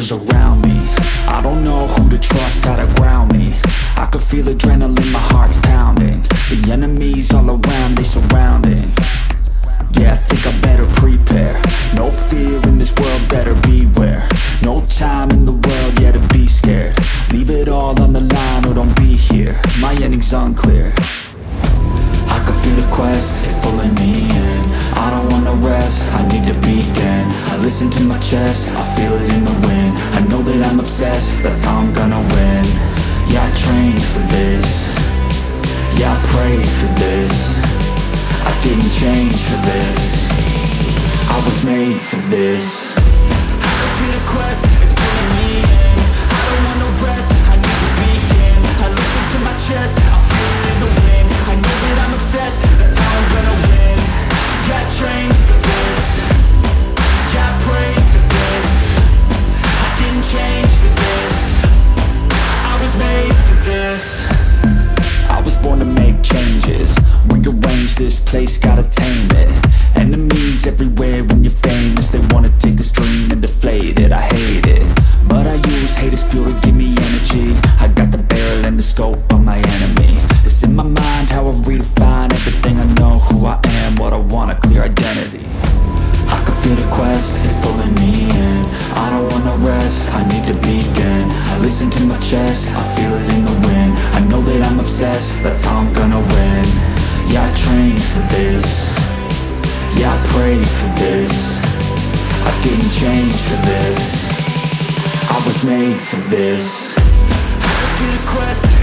dangers around me. I don't know who to trust, how to ground me. I can feel adrenaline, my heart's pounding. The enemies all around, they surrounding. Yeah, I think I better prepare. No fear in this world, better beware. No time in the world, yeah, to be scared. Leave it all on the line or don't be here. My ending's unclear. I can feel the quest, it's pulling me in. I don't wanna rest, I need to begin. I listen to my chest, I feel it in the wind. I know that I'm obsessed, that's how I'm gonna win. Yeah, I trained for this. Yeah, I prayed for this. I didn't change for this. I was made for this. I can feel the quest, it's pulling me in. I don't want no rest, I need to begin. I listen to my chest, I feel it in the wind. I know that I'm obsessed, that's how I'm gonna win. Yeah, I trained for this. Yeah, I prayed for this. I didn't change for this. I was made for this. I was born to make changes. Rearrange this place, gotta tame it. Enemies everywhere when you're famous. They wanna take this dream and deflate it. I hate it, but I use hate as fuel to give me energy. I got the barrel and the scope on my enemy. It's in my mind how I redefine everything. I know who I am, what I want, a clear identity. I can feel the quest, it's pulling me in. I don't wanna rest, I need to begin. I listen to my chest, I feel it in the wind. I know that I'm obsessed, that's how I'm gonna win. Yeah, I trained for this. Yeah, I prayed for this. I didn't change for this. I was made for this. I can feel the quest.